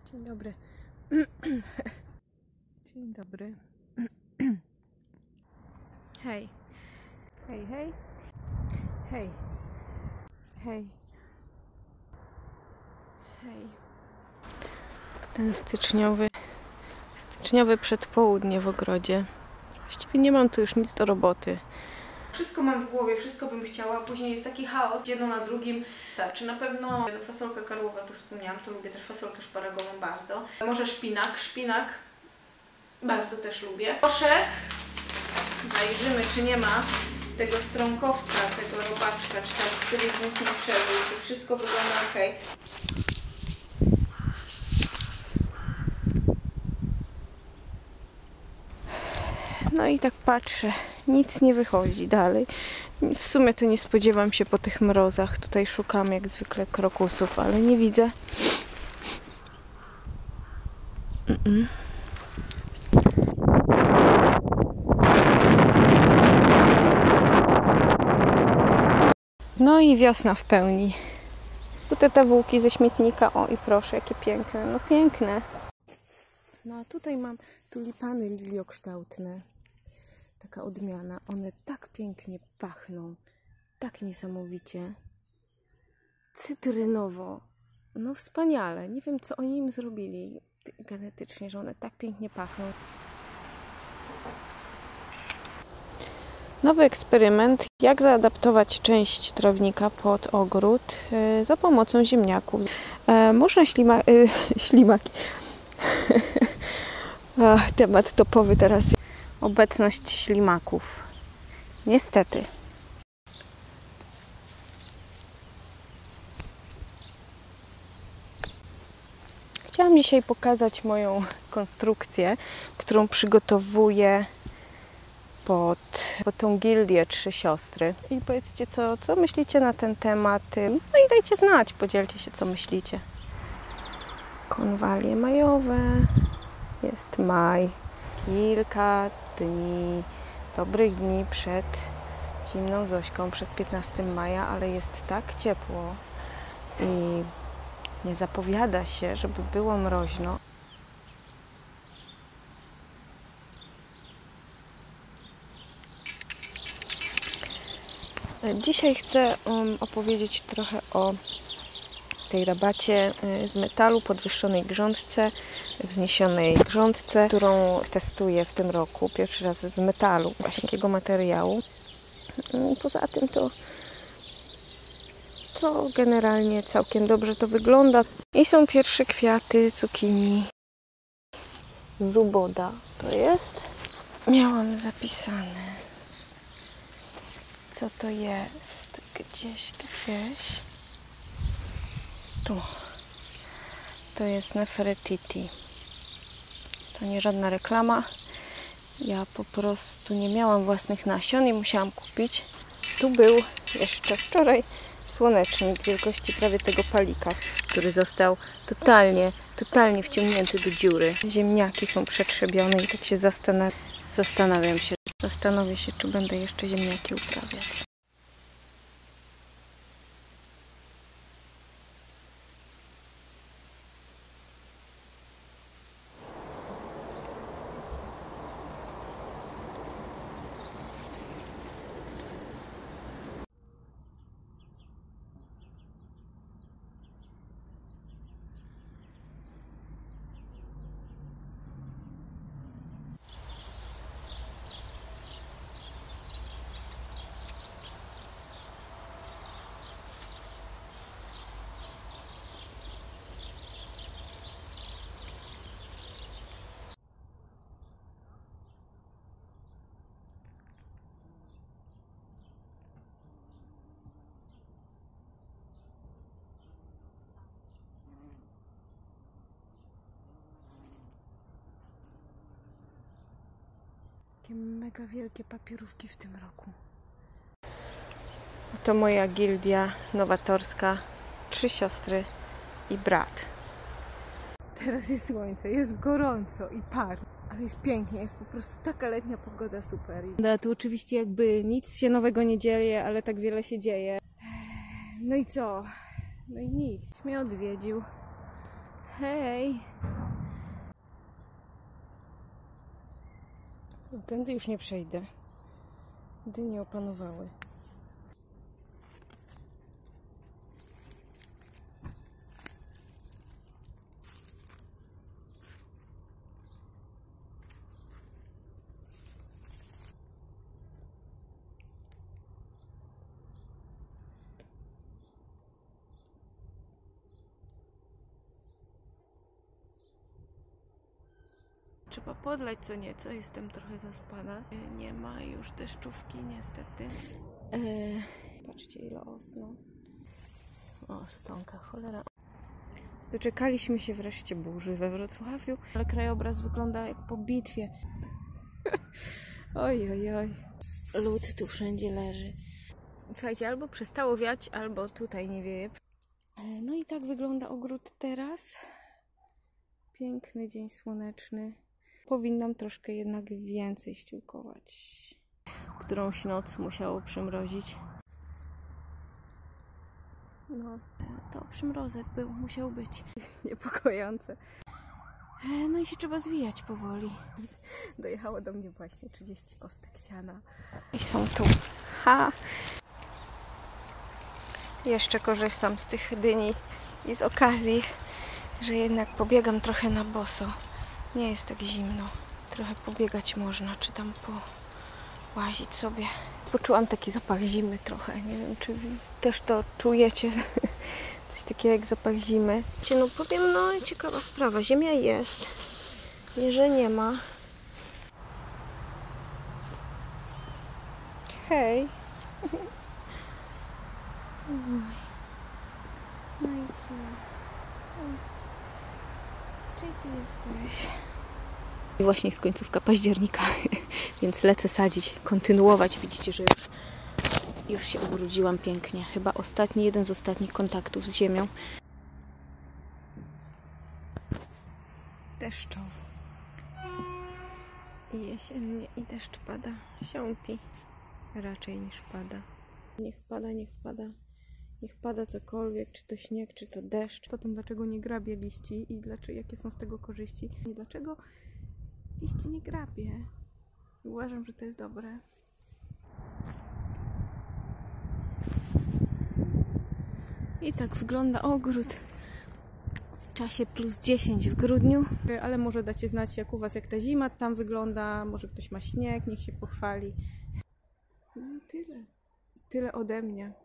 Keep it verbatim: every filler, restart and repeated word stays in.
Dzień dobry. Dzień dobry. Hej. Hej, hej. Hej. Hej. Hej. Ten styczniowy, styczniowe przedpołudnie w ogrodzie. Właściwie nie mam tu już nic do roboty. Wszystko mam w głowie, wszystko bym chciała. Później jest taki chaos, jedno na drugim. Tak, czy na pewno fasolka karłowa, to wspomniałam, to lubię też fasolkę szparagową bardzo. Może szpinak, szpinak bardzo też lubię. Proszek, zajrzymy, czy nie ma tego strąkowca, tego robaczka, czy tam któryś z nich nie przeżył, czy wszystko wygląda ok. No i tak patrzę, nic nie wychodzi dalej. W sumie to nie spodziewam się po tych mrozach. Tutaj szukam jak zwykle krokusów, ale nie widzę. Mm -mm. No i wiosna w pełni. Tutaj te włóki ze śmietnika. O i proszę, jakie piękne. No piękne. No a tutaj mam tulipany liliokształtne. Taka odmiana. One tak pięknie pachną. Tak niesamowicie. Cytrynowo. No wspaniale. Nie wiem, co oni im zrobili genetycznie, że one tak pięknie pachną. Nowy eksperyment. Jak zaadaptować część trawnika pod ogród e, za pomocą ziemniaków. E, można ślima, e, ślimaki. Ach, temat topowy teraz. Obecność ślimaków. Niestety. Chciałam dzisiaj pokazać moją konstrukcję, którą przygotowuję pod, pod tą gildię Trzy Siostry. I powiedzcie, co, co myślicie na ten temat. No i dajcie znać, podzielcie się, co myślicie. Konwalie majowe. Jest maj. Kilka dni, dobrych dni przed zimną Zośką, przed piętnastego maja, ale jest tak ciepło i nie zapowiada się, żeby było mroźno. Dzisiaj chcę um, opowiedzieć trochę o tej rabacie z metalu, podwyższonej grządce, wzniesionej grządce, którą testuję w tym roku. Pierwszy raz z metalu, właśnie takiego materiału. Poza tym to, to generalnie całkiem dobrze to wygląda. I są pierwsze kwiaty cukinii. Zuboda to jest. Miałam zapisane, co to jest. Gdzieś, gdzieś. Tu. To jest Nefertiti. To nie żadna reklama. Ja po prostu nie miałam własnych nasion i musiałam kupić. Tu był jeszcze wczoraj słonecznik wielkości prawie tego palika, który został totalnie, totalnie wciągnięty do dziury. Ziemniaki są przetrzebione i tak się zastanawiam, zastanawiam się, zastanowię się, czy będę jeszcze ziemniaki uprawiać. Takie mega wielkie papierówki w tym roku. To moja gildia nowatorska. Trzy siostry i brat. Teraz jest słońce, jest gorąco i par, ale jest pięknie, jest po prostu taka letnia pogoda, super. No, tu oczywiście jakby nic się nowego nie dzieje, ale tak wiele się dzieje. No i co? No i nic. Mnie odwiedził Hej! No, tędy już nie przejdę. Dynie opanowały. Trzeba podlać co nieco, jestem trochę zaspana. Nie ma już deszczówki niestety. Eee, patrzcie ile osno. O, stonka, cholera. Doczekaliśmy się wreszcie burzy we Wrocławiu, ale krajobraz wygląda jak po bitwie. Oj, oj, oj. Lód tu wszędzie leży. Słuchajcie, albo przestało wiać, albo tutaj nie wieje. No i tak wygląda ogród teraz. Piękny dzień słoneczny. Powinnam troszkę jednak więcej ściółkować. Którąś noc musiało przymrozić. No, to przymrozek był, musiał być. Niepokojące. No i się trzeba zwijać powoli. Dojechało do mnie właśnie trzydzieści kostek siana. I są tu. Ha! Jeszcze korzystam z tych dyni i z okazji, że jednak pobiegam trochę na boso. Nie jest tak zimno. Trochę pobiegać można, czy tam połazić sobie. Poczułam taki zapach zimy trochę. Nie wiem, czy wy też to czujecie. Coś takiego jak zapach zimy. No powiem, no ciekawa sprawa. Ziemia jest. Nie, że nie ma. Hej. No i co? Gdzie ty jesteś? I właśnie jest końcówka października, więc lecę sadzić, kontynuować. Widzicie, że już, już się ubrudziłam pięknie. Chyba ostatni, jeden z ostatnich kontaktów z ziemią. Deszczowo. I jesiennie, i deszcz pada. Siąpi raczej niż pada. Niech pada, niech pada. Niech pada cokolwiek, czy to śnieg, czy to deszcz. To tym, dlaczego nie grabię liści i dlaczego, jakie są z tego korzyści. I dlaczego liści nie grabię. I uważam, że to jest dobre. I tak wygląda ogród w czasie plus dziesięć w grudniu. Ale może dacie znać, jak u was, jak ta zima tam wygląda. Może ktoś ma śnieg, niech się pochwali. No i tyle. Tyle ode mnie.